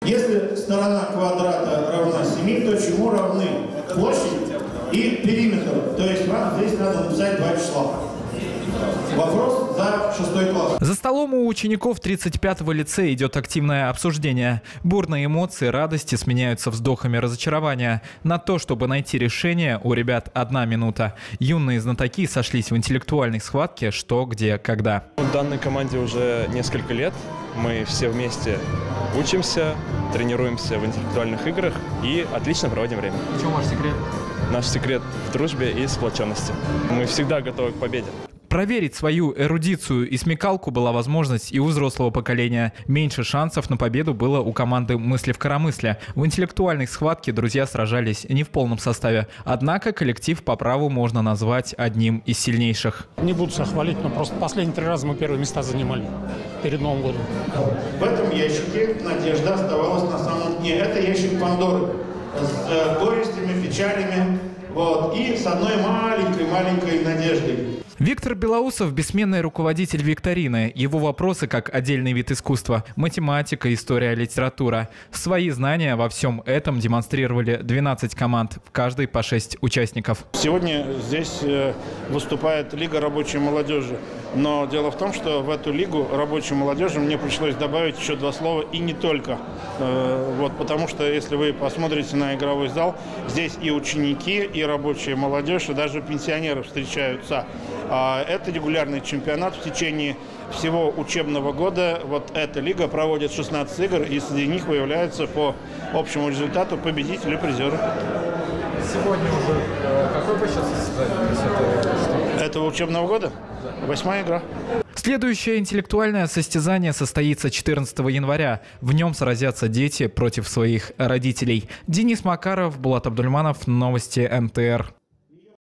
Если сторона квадрата равна 7, то чему равны площадь и периметр? То есть вам здесь надо написать 2 числа. Вопрос за 6 класс. За столом у учеников 35-го лицея идет активное обсуждение. Бурные эмоции радости сменяются вздохами разочарования. На то, чтобы найти решение, у ребят 1 минута. Юные знатоки сошлись в интеллектуальной схватке «Что, где, когда». В данной команде уже несколько лет. Мы все вместе учимся, тренируемся в интеллектуальных играх и отлично проводим время. В чем ваш секрет? Наш секрет в дружбе и сплоченности. Мы всегда готовы к победе. Проверить свою эрудицию и смекалку была возможность и у взрослого поколения. Меньше шансов на победу было у команды «Мысли в коромысле». В интеллектуальной схватке друзья сражались не в полном составе. Однако коллектив по праву можно назвать одним из сильнейших. Не буду себя хвалить, но просто последние 3 раза мы первые места занимали перед Новым годом. В этом ящике надежда оставалась на самом дне. Это ящик Пандоры с горестями, печалями, и с одной маленькой надеждой. Виктор Белоусов – бессменный руководитель викторины. Его вопросы как отдельный вид искусства – математика, история, литература. Свои знания во всем этом демонстрировали 12 команд, в каждой по 6 участников. Сегодня здесь выступает Лига рабочей молодежи. Но дело в том, что в эту Лигу рабочей молодежи мне пришлось добавить еще 2 слова «и не только». Потому что если вы посмотрите на игровой зал, здесь и ученики, и рабочая молодежь, и даже пенсионеры встречаются. Это регулярный чемпионат в течение всего учебного года. Эта лига проводит 16 игр, и среди них выявляются по общему результату победители и призеры. Сегодня уже какой по счету состязание? Этого учебного года? 8-я игра. Следующее интеллектуальное состязание состоится 14 января. В нем сразятся дети против своих родителей. Денис Макаров, Булат Абдульманов, новости НТР.